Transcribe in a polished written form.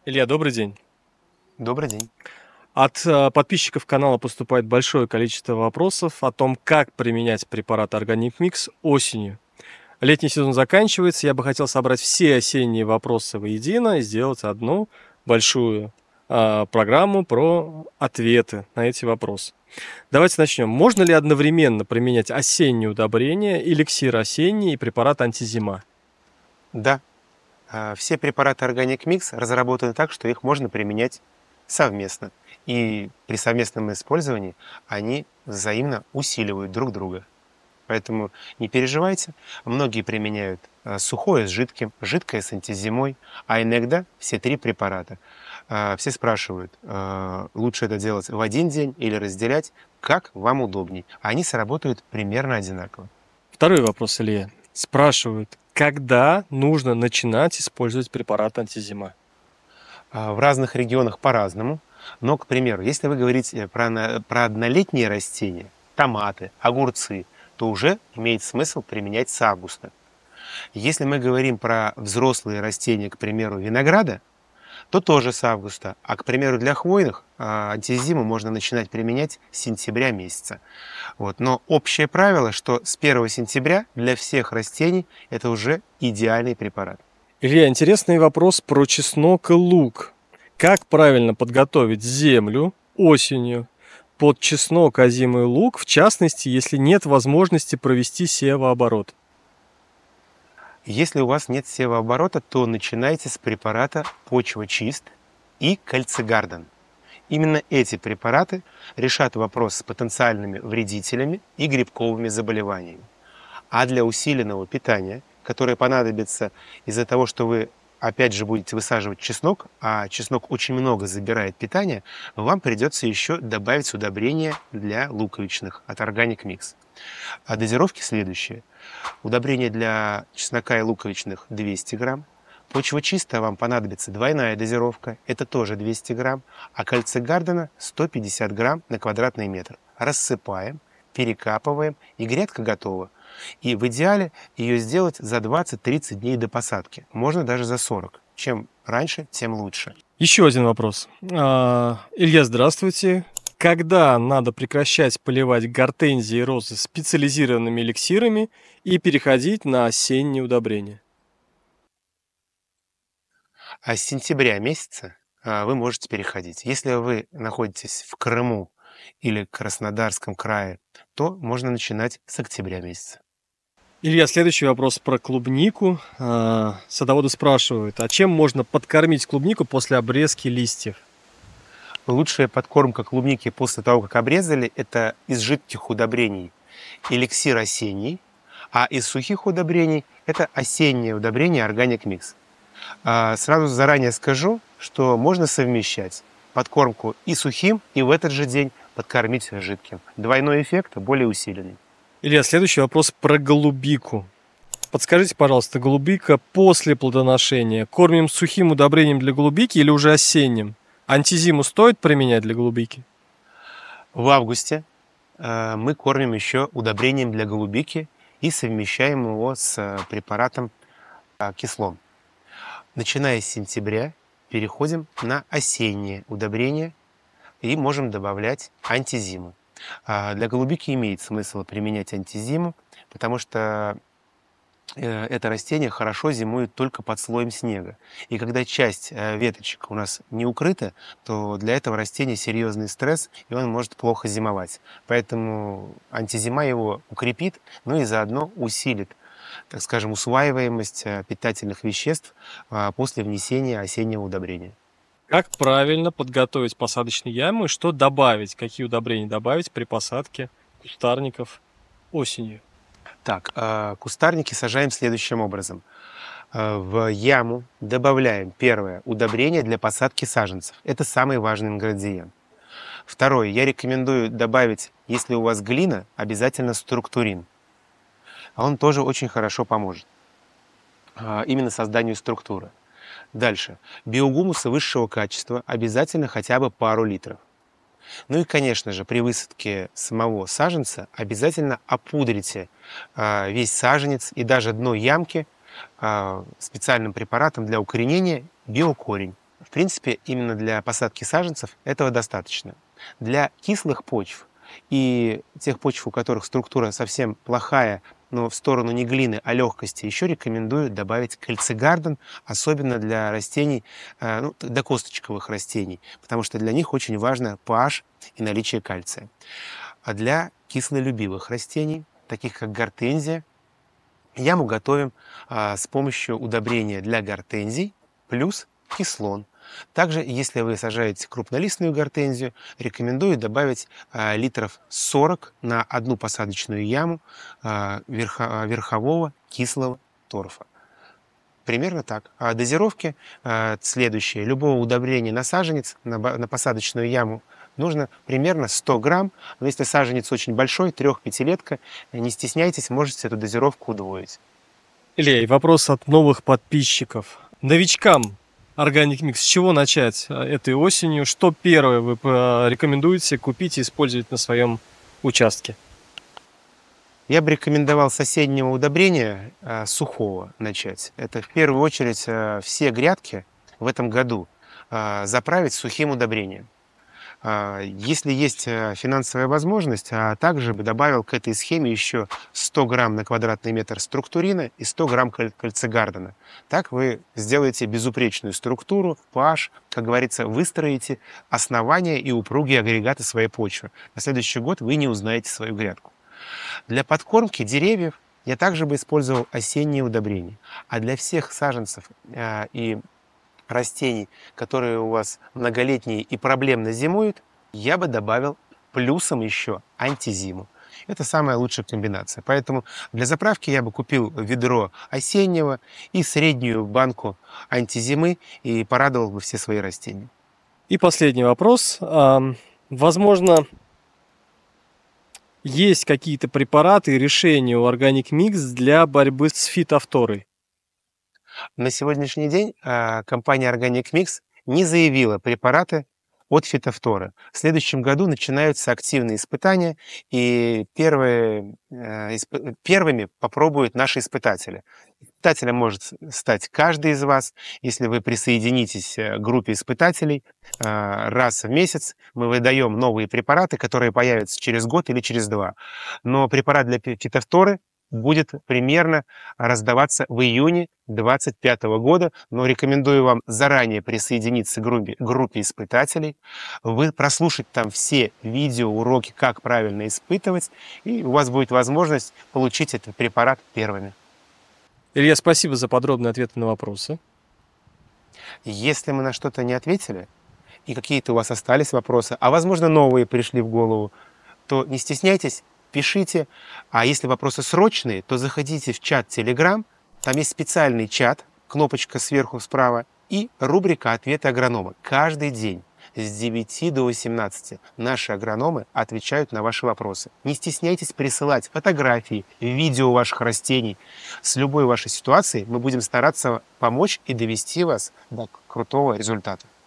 Илья, добрый день. Добрый день. От подписчиков канала поступает большое количество вопросов о том, как применять препарат Organic Mix осенью. Летний сезон заканчивается, я бы хотел собрать все осенние вопросы воедино и сделать одну большую программу про ответы на эти вопросы. Давайте начнем. Можно ли одновременно применять осенние удобрения, эликсир осенний и препарат антизима? Да, все препараты Organic Mix разработаны так, что их можно применять совместно. И при совместном использовании они взаимно усиливают друг друга. Поэтому не переживайте. Многие применяют сухое с жидким, жидкое с антизимой, а иногда все три препарата. Все спрашивают, лучше это делать в один день или разделять, как вам удобней. Они сработают примерно одинаково. Второй вопрос, Илья. Спрашивают, когда нужно начинать использовать препарат антизима? В разных регионах по-разному. Но, к примеру, если вы говорите про однолетние растения, томаты, огурцы, то уже имеет смысл применять с августа. Если мы говорим про взрослые растения, к примеру, винограда, то тоже с августа. А, к примеру, для хвойных антизиму можно начинать применять с сентября месяца. Вот. Но общее правило, что с 1 сентября для всех растений это уже идеальный препарат. Илья, интересный вопрос про чеснок и лук. Как правильно подготовить землю осенью под чеснок, озимый лук, в частности, если нет возможности провести севооборот? Если у вас нет севооборота, то начинайте с препарата «Почва-чист» и «Кальцигарден». Именно эти препараты решат вопрос с потенциальными вредителями и грибковыми заболеваниями. А для усиленного питания, которое понадобится из-за того, что вы опять же будете высаживать чеснок, а чеснок очень много забирает питания, вам придется еще добавить удобрения для луковичных от Organic Mix. А дозировки следующие. Удобрение для чеснока и луковичных 200 грамм. Почва чистая вам понадобится двойная дозировка, это тоже 200 грамм, а кальцигардена 150 грамм на квадратный метр. Рассыпаем, перекапываем, и грядка готова. И в идеале ее сделать за 20-30 дней до посадки, можно даже за 40. Чем раньше, тем лучше. Еще один вопрос. Илья, здравствуйте. Когда надо прекращать поливать гортензии и розы специализированными эликсирами и переходить на осенние удобрения? А с сентября месяца вы можете переходить. Если вы находитесь в Крыму или Краснодарском крае, то можно начинать с октября месяца. Илья, следующий вопрос про клубнику. Садоводы спрашивают, а чем можно подкормить клубнику после обрезки листьев? Лучшая подкормка клубники после того, как обрезали, это из жидких удобрений эликсир осенний, а из сухих удобрений это осеннее удобрение Organic Mix. Сразу заранее скажу, что можно совмещать подкормку и сухим, и в этот же день подкормить жидким. Двойной эффект более усиленный. Илья, следующий вопрос про голубику. Подскажите, пожалуйста, голубика после плодоношения кормим сухим удобрением для голубики или уже осенним? Антизиму стоит применять для голубики? В августе мы кормим еще удобрением для голубики и совмещаем его с препаратом кислом. Начиная с сентября переходим на осеннее удобрение и можем добавлять антизиму. Для голубики имеет смысл применять антизиму, потому что это растение хорошо зимует только под слоем снега. И когда часть веточек у нас не укрыта, то для этого растения серьезный стресс, и он может плохо зимовать. Поэтому антизима его укрепит, ну и заодно усилит, так скажем, усваиваемость питательных веществ после внесения осеннего удобрения. Как правильно подготовить посадочные ямы и что добавить, какие удобрения добавить при посадке кустарников осенью? Так, кустарники сажаем следующим образом. В яму добавляем первое удобрение для посадки саженцев. Это самый важный ингредиент. Второе, я рекомендую добавить, если у вас глина, обязательно структурин. Он тоже очень хорошо поможет именно созданию структуры. Дальше. Биогумуса высшего качества, обязательно хотя бы пару литров. Ну и, конечно же, при высадке самого саженца обязательно опудрите весь саженец и даже дно ямки специальным препаратом для укоренения биокорень. В принципе, именно для посадки саженцев этого достаточно. Для кислых почв и тех почв, у которых структура совсем плохая, но в сторону не глины, а легкости, еще рекомендую добавить кальцигарден, особенно для растений, докосточковых растений, потому что для них очень важно pH и наличие кальция. А для кислолюбивых растений, таких как гортензия, яму готовим с помощью удобрения для гортензий плюс кислон. Также, если вы сажаете крупнолистную гортензию, рекомендую добавить литров 40 на одну посадочную яму верхового кислого торфа. Примерно так. А дозировки следующие. Любого удобрения на саженец, на посадочную яму нужно примерно 100 грамм. Но если саженец очень большой, 3-5-летка, не стесняйтесь, можете эту дозировку удвоить. Илья, и вопрос от новых подписчиков. Новичкам Organic Mix, с чего начать этой осенью? Что первое вы рекомендуете купить и использовать на своем участке? Я бы рекомендовал с осеннего удобрения сухого начать. Это в первую очередь все грядки в этом году заправить сухим удобрением. Если есть финансовая возможность, также бы добавил к этой схеме еще 100 грамм на квадратный метр структурина и 100 грамм кальцигардена. Так вы сделаете безупречную структуру, pH, как говорится, выстроите основания и упругие агрегаты своей почвы. На следующий год вы не узнаете свою грядку. Для подкормки деревьев я также бы использовал осенние удобрения. А для всех саженцев и растений, которые у вас многолетние и проблемно зимуют, я бы добавил плюсом еще антизиму. Это самая лучшая комбинация. Поэтому для заправки я бы купил ведро осеннего и среднюю банку антизимы и порадовал бы все свои растения. И последний вопрос. Возможно, есть какие-то препараты и решения у Organic Mix для борьбы с фитофторой? На сегодняшний день компания Organic Mix не заявила препараты от фитофторы. В следующем году начинаются активные испытания, и первыми попробуют наши испытатели. Испытателем может стать каждый из вас. Если вы присоединитесь к группе испытателей, раз в месяц мы выдаем новые препараты, которые появятся через год или через 2. Но препарат для фитофторы будет примерно раздаваться в июне 2025 года, но рекомендую вам заранее присоединиться к группе испытателей, вы прослушать там все видеоуроки, как правильно испытывать, и у вас будет возможность получить этот препарат первыми. Илья, спасибо за подробные ответы на вопросы. Если мы на что-то не ответили, и какие-то у вас остались вопросы, а возможно новые пришли в голову, то не стесняйтесь, пишите. А если вопросы срочные, то заходите в чат Telegram. Там есть специальный чат, кнопочка сверху справа, и рубрика «Ответы агронома». Каждый день с 9 до 18 наши агрономы отвечают на ваши вопросы. Не стесняйтесь присылать фотографии, видео ваших растений. С любой вашей ситуацией мы будем стараться помочь и довести вас до крутого результата.